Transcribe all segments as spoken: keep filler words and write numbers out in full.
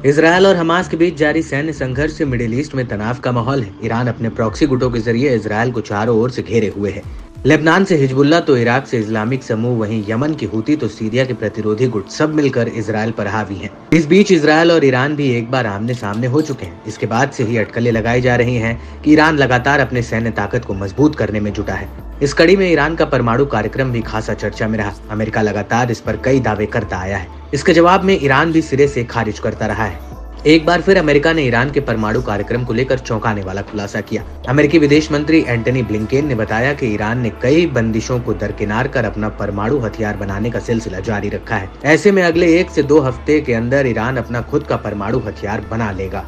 Israel और Hamas के बीच जारी सैन्य संघर्ष से मिडिल ईस्ट में तनाव का माहौल है। ईरान अपने प्रॉक्सी गुटों के जरिए इजरायल को चारों ओर से घेरे हुए है। लेबनान से हिजबुल्लाह तो इराक से इस्लामिक समूह, वहीं यमन की हूती तो सीरिया के प्रतिरोधी गुट सब मिलकर इजरायल पर हावी हैं। इस बीच इजरायल और ईरान भी एक बार आमने सामने हो चुके हैं। इसके बाद से ही अटकलें लगाई जा रही हैं कि ईरान लगातार अपने सैन्य ताकत को मजबूत करने में जुटा है। इस कड़ी में ईरान का परमाणु कार्यक्रम भी खासा चर्चा में रहा। अमेरिका लगातार इस पर कई दावे करता आया है। इसके जवाब में ईरान भी सिरे से खारिज करता रहा है। एक बार फिर अमेरिका ने ईरान के परमाणु कार्यक्रम को लेकर चौंकाने वाला खुलासा किया। अमेरिकी विदेश मंत्री एंटनी ब्लिंकेन ने बताया कि ईरान ने कई बंदिशों को दरकिनार कर अपना परमाणु हथियार बनाने का सिलसिला जारी रखा है। ऐसे में अगले एक से दो हफ्ते के अंदर ईरान अपना खुद का परमाणु हथियार बना लेगा।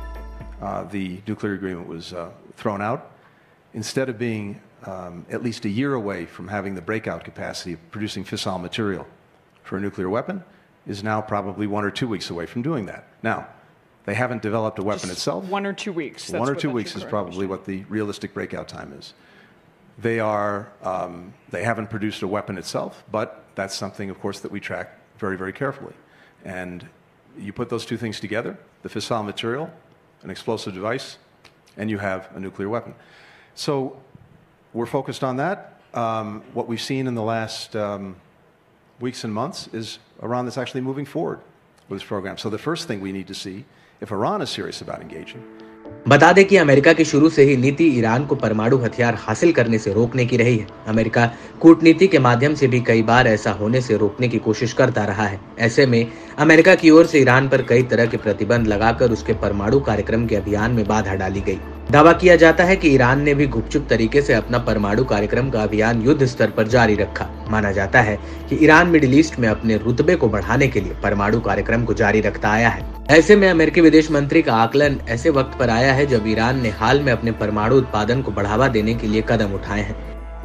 Uh, the nuclear agreement was uh, thrown out. Instead of being um, at least a year away from having the breakout capacity of producing fissile material for a nuclear weapon, is now probably one or two weeks away from doing that. Now, they haven't developed a weapon Just itself. One or two weeks. That's one or what, two that's weeks is probably what the realistic breakout time is. They are, um, they haven't produced a weapon itself, but that's something, of course, that we track very, very carefully. And you put those two things together, the fissile material, an explosive device, and you have a nuclear weapon. So we're focused on that. Um, what we've seen in the last um, weeks and months is Iran that's actually moving forward with this program. So the first thing we need to see, if Iran is serious about engaging, बता दें कि America की शुरू से ही नीति Iran को परमाणु हथियार हासिल करने से रोकने की रही है। अमेरिका कूटनीति के माध्यम से भी कई बार ऐसा होने से रोकने की कोशिश करता रहा है। ऐसे में अमेरिका की ओर से ईरान पर कई तरह के प्रतिबंध लगाकर उसके परमाणु कार्यक्रम के अभियान में बाधा डाली गई। दावा किया जाता है कि ईरान ने भी गुपचुप तरीके से अपना परमाणु कार्यक्रम का अभियान युद्ध स्तर पर जारी रखा। माना जाता है कि ईरान मिडिल ईस्ट में अपने रुतबे को बढ़ाने के लिए परमाणु कार्यक्रम को जारी रखता आया है। ऐसे में अमेरिकी विदेश मंत्री का आकलन ऐसे वक्त पर आया है जब ईरान ने हाल में अपने परमाणु उत्पादन को बढ़ावा देने के लिए कदम उठाए हैं।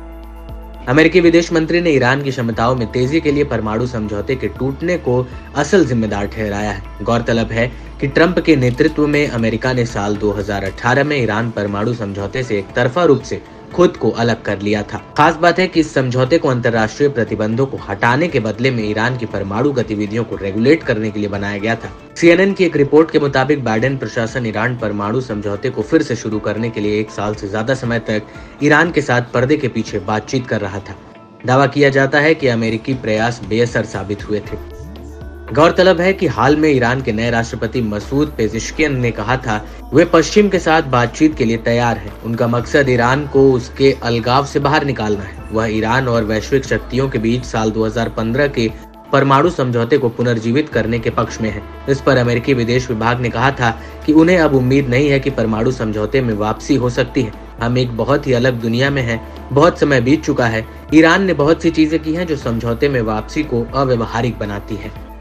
अमेरिकी विदेश मंत्री ने ईरान की क्षमताओं में तेजी के लिए परमाणु समझौते के टूटने को असल जिम्मेदार ठहराया है। गौरतलब है कि ट्रंप के नेतृत्व में अमेरिका ने साल दो हज़ार अठारह में ईरान परमाणु समझौते से एक तरफा रूप से खुद को अलग कर लिया था। खास बात है कि इस समझौते को अंतर्राष्ट्रीय प्रतिबंधों को हटाने के बदले में ईरान की परमाणु गतिविधियों को रेगुलेट करने के लिए बनाया गया था। सी एन एन की एक रिपोर्ट के मुताबिक बाइडेन प्रशासन ईरान परमाणु समझौते को फिर से शुरू करने के लिए एक साल से ज्यादा समय तक ईरान के साथ पर्दे के पीछे बातचीत कर रहा था। दावा किया जाता है कि अमेरिकी प्रयास बेअसर साबित हुए थे। गौरतलब है कि हाल में ईरान के नए राष्ट्रपति मसूद पेजिशकियन ने कहा था वे पश्चिम के साथ बातचीत के लिए तैयार हैं। उनका मकसद ईरान को उसके अलगाव से बाहर निकालना है। वह ईरान और वैश्विक शक्तियों के बीच साल दो हज़ार पंद्रह के परमाणु समझौते को पुनर्जीवित करने के पक्ष में है। इस पर अमेरिकी विदेश विभाग ने कहा था कि उन्हें अब उम्मीद नहीं है कि परमाणु समझौते में वापसी हो सकती है। हम एक बहुत ही अलग दुनिया में हैं। बहुत समय बीत चुका है। ईरान ने बहुत सी चीजें की हैं जो समझौते में वापसी को अव्यवहारिक बनाती है।